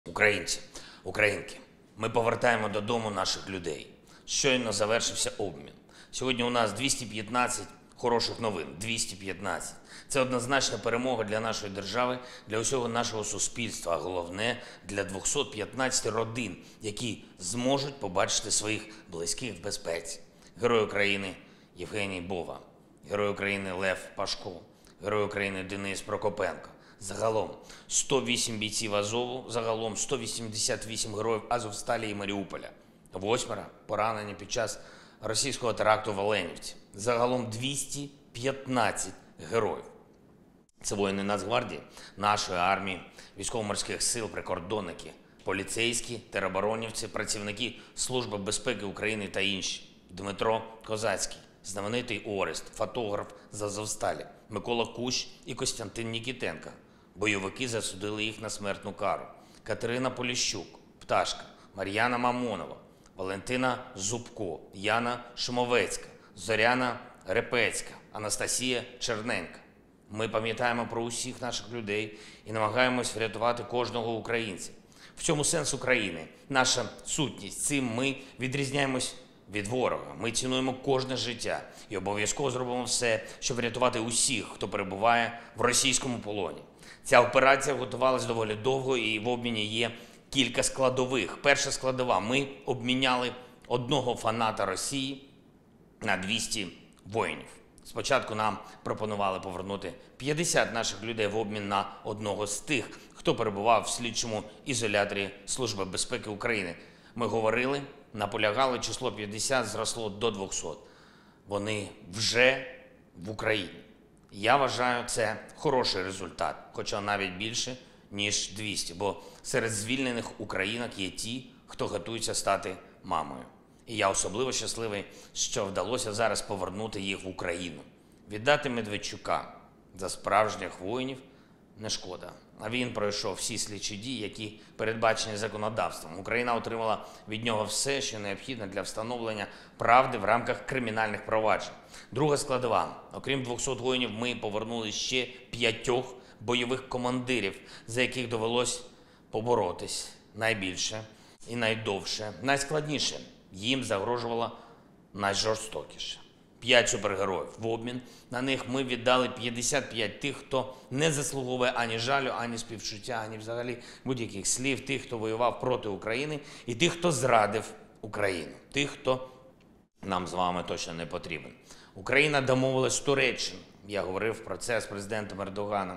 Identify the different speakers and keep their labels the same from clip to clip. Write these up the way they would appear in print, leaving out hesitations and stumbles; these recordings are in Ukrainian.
Speaker 1: Українці, українки, ми повертаємо додому наших людей. Щойно завершився обмін. Сьогодні у нас 215 хороших новин. 215. Це однозначна перемога для нашої держави, для усього нашого суспільства, а головне – для 215 родин, які зможуть побачити своїх близьких в безпеці. Герой України Євгеній Бова, Герой України Лев Пашко, Герой України Денис Прокопенко. Загалом 108 бійців Азову, загалом 188 героїв Азовсталі і Маріуполя. 8 поранені під час російського теракту в Оленівці. Загалом 215 героїв. Це воїни Нацгвардії, нашої армії, військово-морських сил, прикордонники, поліцейські, тероборонівці, працівники Служби безпеки України та інші. Дмитро Козацький, знаменитий Орест, фотограф з Азовсталі, Микола Кущ і Костянтин Нікітенко. Бойовики засудили їх на смертну кару. Катерина Поліщук, Пташка, Мар'яна Мамонова, Валентина Зубко, Яна Шумовецька, Зоряна Репецька, Анастасія Черненка. Ми пам'ятаємо про усіх наших людей і намагаємось врятувати кожного українця. В цьому сенс України, наша сутність. Цим ми відрізняємось від ворога. Ми цінуємо кожне життя і обов'язково зробимо все, щоб врятувати усіх, хто перебуває в російському полоні. Ця операція готувалась доволі довго і в обміні є кілька складових. Перша складова – ми обміняли одного фаната Росії на 200 воїнів. Спочатку нам пропонували повернути 50 наших людей в обмін на одного з тих, хто перебував в слідчому ізоляторі Служби безпеки України. Ми говорили, наполягали, число 50 зросло до 200. Вони вже в Україні. Я вважаю, це хороший результат, хоча навіть більше, ніж 200, бо серед звільнених українок є ті, хто готується стати мамою. І я особливо щасливий, що вдалося зараз повернути їх в Україну. Віддати Медведчука за справжніх воїнів не шкода. А він пройшов всі слідчі дії, які передбачені законодавством. Україна отримала від нього все, що необхідно для встановлення правди в рамках кримінальних проваджень. Друга складова. Окрім 200 воїнів, ми повернули ще 5 бойових командирів, за яких довелось поборотись найбільше і найдовше, найскладніше. Їм загрожувало найжорстокіше. 5 супергероїв. В обмін на них ми віддали 55 тих, хто не заслуговує ані жалю, ані співчуття, ані взагалі будь-яких слів. Тих, хто воював проти України, і тих, хто зрадив Україну. Тих, хто нам з вами точно не потрібен. Україна домовилась з Туреччиною. Я говорив про це з президентом Ердоганом,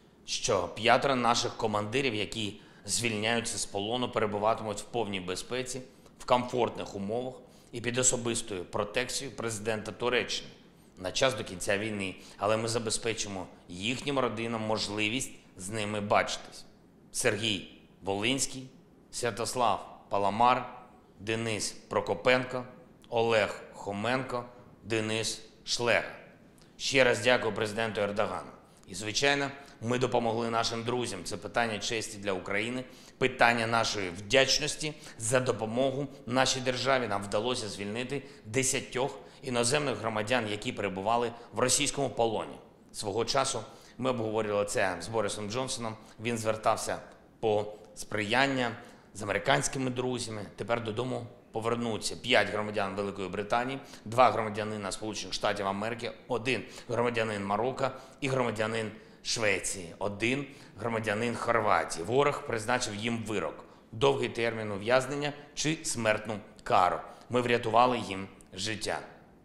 Speaker 1: що 5 наших командирів, які звільняються з полону, перебуватимуть в повній безпеці, в комфортних умовах і під особистою протекцією президента Туреччини на час до кінця війни. Але ми забезпечимо їхнім родинам можливість з ними бачитись. Сергій Волинський, Святослав Паламар, Денис Прокопенко, Олег Хоменко, Денис Шлега. Ще раз дякую президенту Ердогану. І, звичайно, ми допомогли нашим друзям. Це питання честі для України, питання нашої вдячності за допомогу нашій державі. Нам вдалося звільнити 10 іноземних громадян, які перебували в російському полоні. Свого часу ми обговорювали це з Борисом Джонсоном. Він звертався по сприяння з американськими друзями. Тепер додому повернуться 5 громадян Великої Британії, 2 громадянина Сполучених Штатів Америки, 1 громадянин Марокко і громадянин Швеції, 1 громадянин Хорватії. Ворог призначив їм вирок – довгий термін ув'язнення чи смертну кару. Ми врятували їм життя.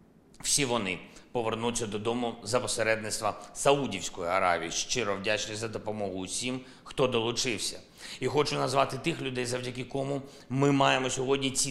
Speaker 1: Всі вони повернуться додому за посередництва Саудівської Аравії. Щиро вдячний за допомогу усім, хто долучився. І хочу назвати тих людей, завдяки кому ми маємо сьогодні ці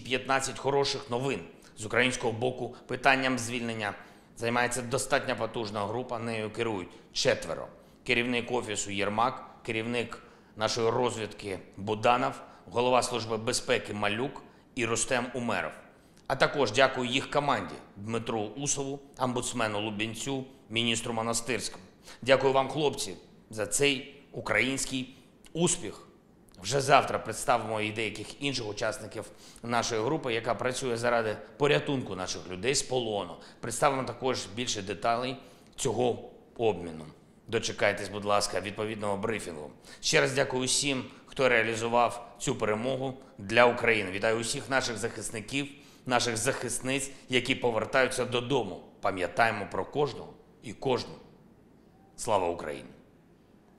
Speaker 1: 215 хороших новин. З українського боку питанням звільнення займається достатньо потужна група, нею керують 4. Керівник Офісу Єрмак, керівник нашої розвідки Буданов, голова Служби безпеки Малюк і Рустем Умеров. А також дякую їх команді Дмитру Усову, омбудсмену Лубінцю, міністру Монастирському. Дякую вам, хлопці, за цей український успіх. Вже завтра представимо і деяких інших учасників нашої групи, яка працює заради порятунку наших людей з полону. Представимо також більше деталей цього обміну. Дочекайтесь, будь ласка, відповідного брифінгу. Ще раз дякую усім, хто реалізував цю перемогу для України. Вітаю усіх наших захисників, наших захисниць, які повертаються додому. Пам'ятаємо про кожного і кожну. Слава Україні!